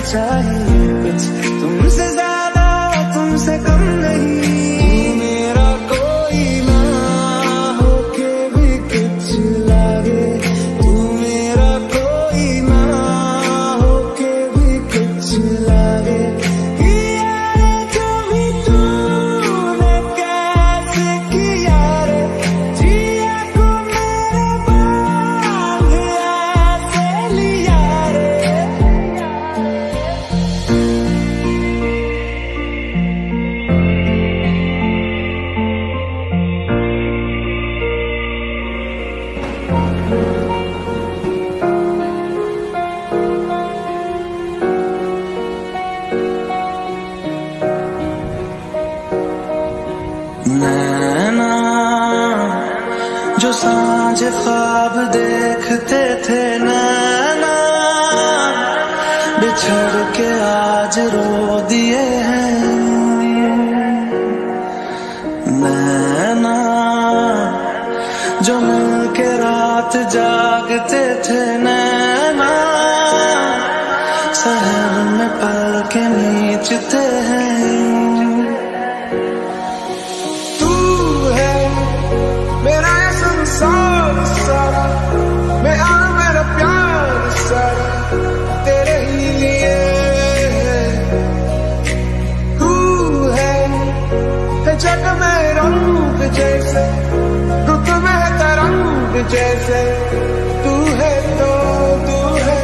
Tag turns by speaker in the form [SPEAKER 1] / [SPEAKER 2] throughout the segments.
[SPEAKER 1] चाहिए कुछ तुमसे ज्यादा तुमसे कम नहीं। मेरा कोई ना होके भी कुछ लागे, तू मेरा कोई ना होके भी कुछ लागे। जो भी तूने कैसे किया रे, जिया को मेरे बांध ऐसे लिया रे। नैना जो सांझ ख्वाब देखते थे, नैना बिछड़ के आज रो दिए हैं। नैना जो मिल के रात जागते थे, नैना शहर में पल के नीचते हैं। मेरा ये संसार सारा, मेरा प्यार सारा तेरे ही लिए है। तू है जग में रंग जैसे, रुत में है तरंग जैसे। तू है तो तू है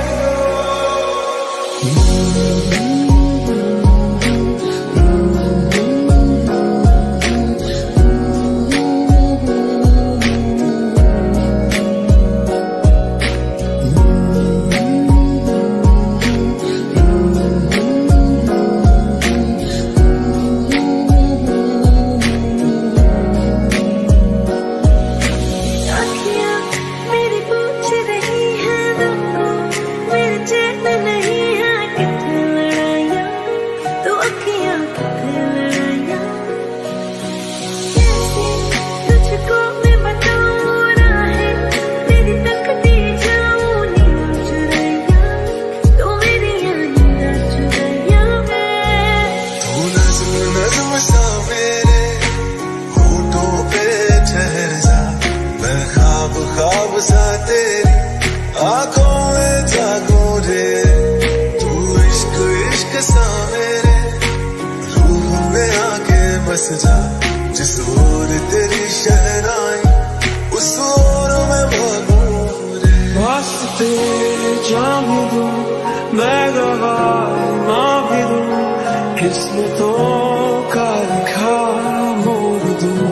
[SPEAKER 1] ख्वाब सा तेरी आंखों में जागूं रे। तू इश्क इश्क सा मेरे रूह में आके बस जा। जिस ओर तेरी शहनाई उस ओर मैं भागूं रे। वास्ते जान भी दूं, मैं गवाह ना भी दूं, किस्मतों का लिखा मोड़ दूं।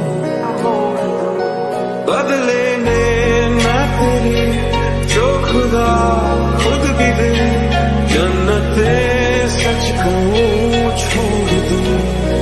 [SPEAKER 1] बदले खुदा खुद भी दे, जन्नते सच कहूँ छोड़ दूँ।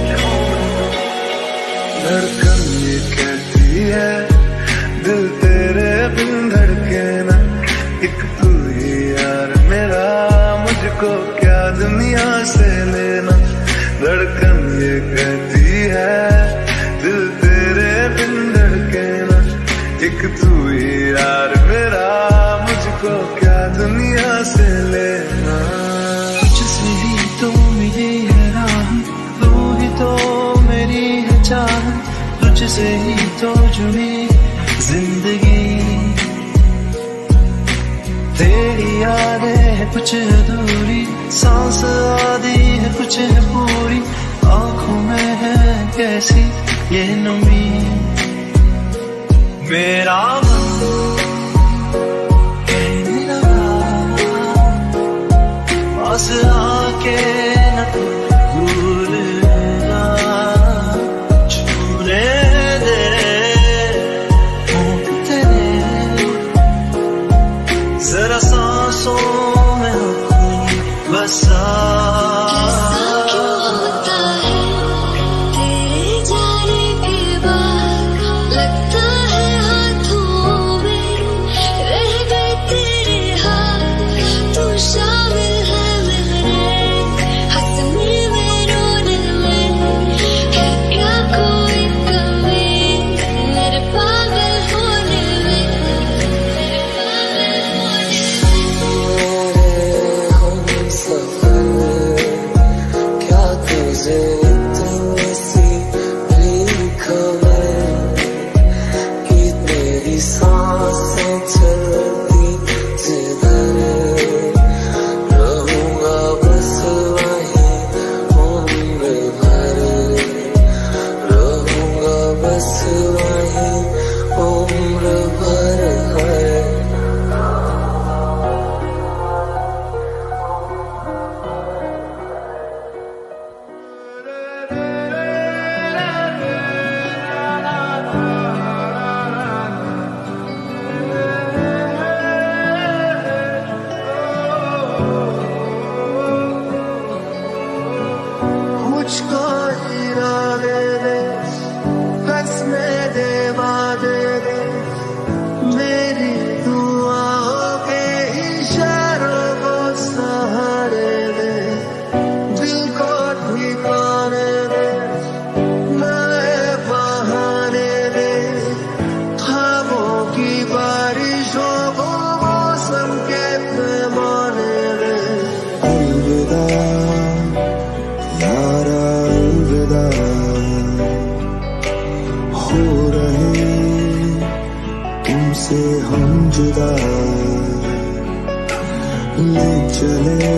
[SPEAKER 1] धड़कन ये कहती है दिल तेरे बिन धड़के ना। एक तू ही यार मेरा, मुझको क्या दुनिया से लेना। धड़कन ये कहती है दिल तेरे बिन धड़के ना। एक तू ही यार मेरा, मुझको क्या दुनिया से लेना। तुझसे ही तो मिली है राह, तू ही तो मेरी है चाहत। तुझसे ही तो जुड़ी जिंदगी, तेरी यादें है कुछ अधूरी, सांस आधी है कुछ है पूरी। आंखों में है कैसी ये नमी, मेरा पास आके न भूलना, छूने दे तेरे जरा सांसों में अपनी बसा। जुदा ले चले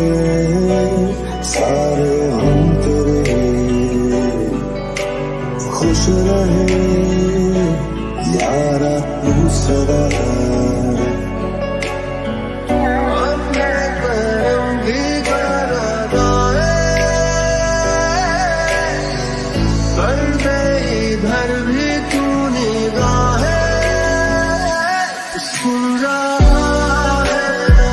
[SPEAKER 1] सारे हम तेरे, खुश रहे यारा तू सदा। इधर भी तू निगाह सुन रहा है,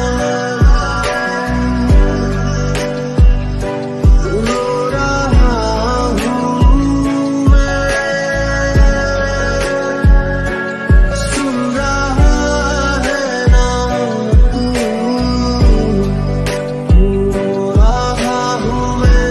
[SPEAKER 1] रो रहा हूँ मैं, सुन रहा है नाम तू, रो रहा हूँ मैं।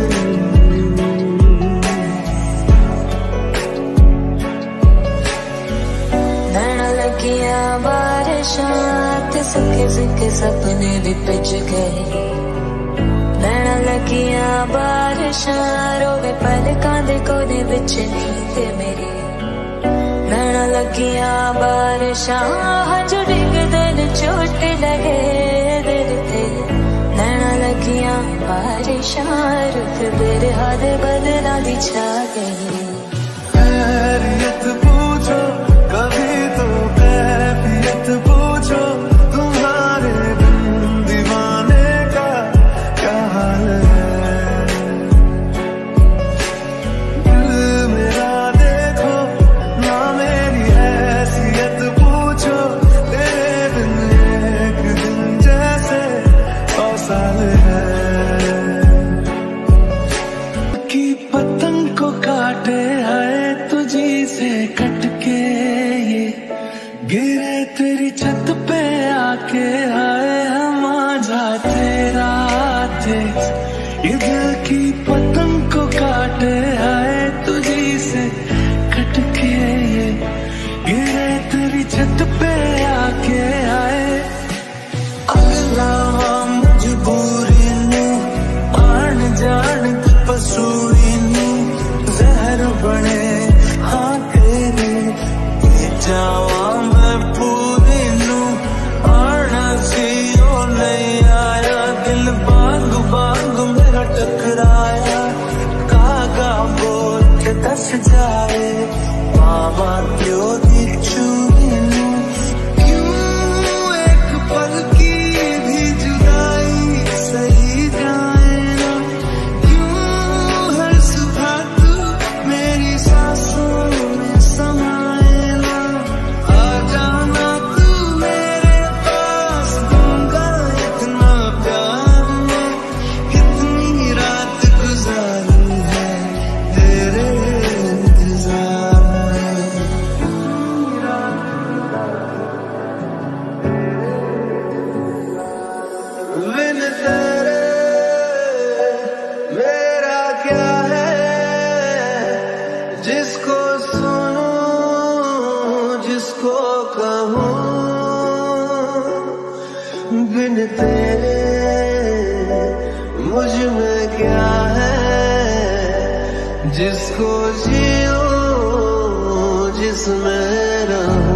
[SPEAKER 2] लगिया बारिशां ते सुखे सुखे सपने भी पिज गए, नैना लगिया बारिशां रोवे पलकां दे कोने विच नींद मेरी, नैना लगिया बारिशां हंझू डिगदे ने चोट लगे दिल ते, नैना लगिया बारिशां रुत बिरहा दे बदलां दी छा गई।
[SPEAKER 1] खैरियत पूछो कभी तो कैफियत पूछो, तुम्हारे बिन दीवाने का क्या हाल है। दिल मेरा देखो ना मेरी हैसियत पूछो, तेरे बिन एक दिन जैसे 100 साल है। की पतंग को काटे है तुझी से कटके, ये गिरे तेरी छत पे आके आए हम आजा तेरा तेज, ये दिल की पतंग को काटे आए तुझी से कटके, ये गिरे तेरी छत पे आके आए। अगला मजबूरी नू आन जान पसूरी नू जहर बने हाँ तेरे, जावा मैं पूरी नू आना सी ओ नहीं आया, दिल बाग बाग मेरा टकराया, कागा बोल के दस जाए मामा क्यों दी चूरी नू, क्यों एक पल की भी जुदाई सही जाए ना, क्यों हर सुबह तू मेरी सांसों में समाए ना, आ जाना तू मेरे पास, दूंगा इतना प्यार मैं, कितनी रात गुजारी है तेरे इंतजार में। बिन तेरे मेरा क्या है, जिसको सुनूं जिसको कहूँ, बिन तेरे मुझ में क्या है, जिसको जियूं जिसमें रहूं।